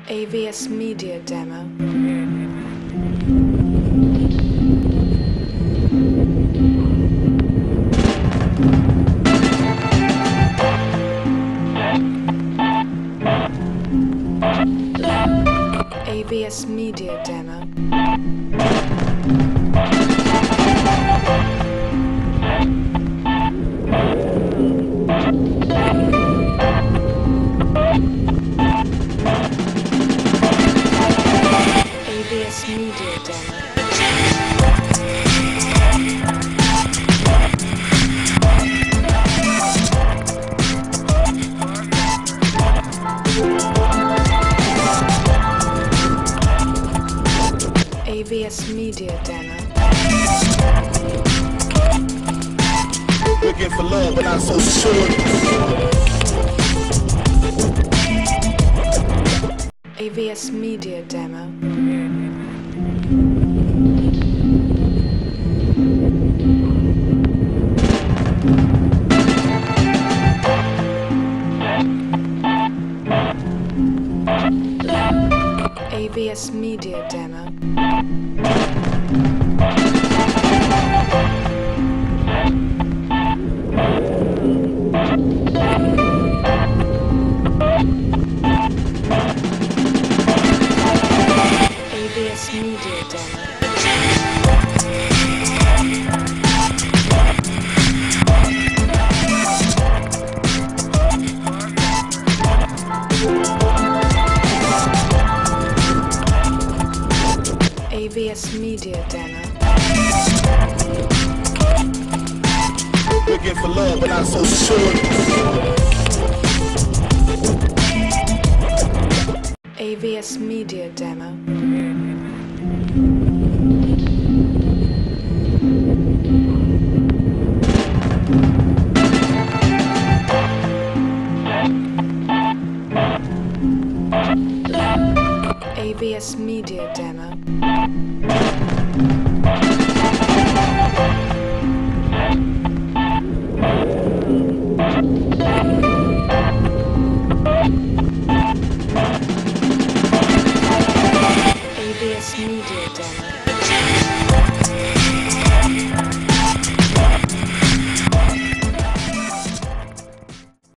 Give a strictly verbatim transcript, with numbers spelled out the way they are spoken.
A V S Media Demo. A V S Media Demo. A V S Media Demo. A V S Media Demo. Looking for love, but not so sure. A V S Media Demo. A V S Media Demo. A V S Media Demo. A V S Media Demo. Looking for love, but not so sure. A V S Media Demo. A V S Media Demo. A V S Media Demo.